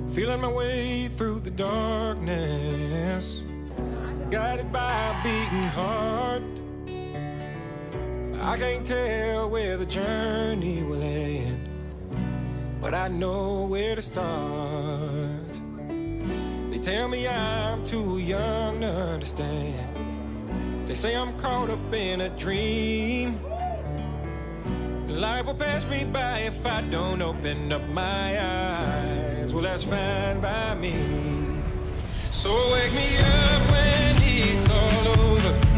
Feeling my way through the darkness, guided by a beating heart. I can't tell where the journey will end, but I know where to start. They tell me I'm too young to understand. They say I'm caught up in a dream. Life will pass me by if I don't open up my eyes. Well, that's fine by me. So wake me up when it's all over.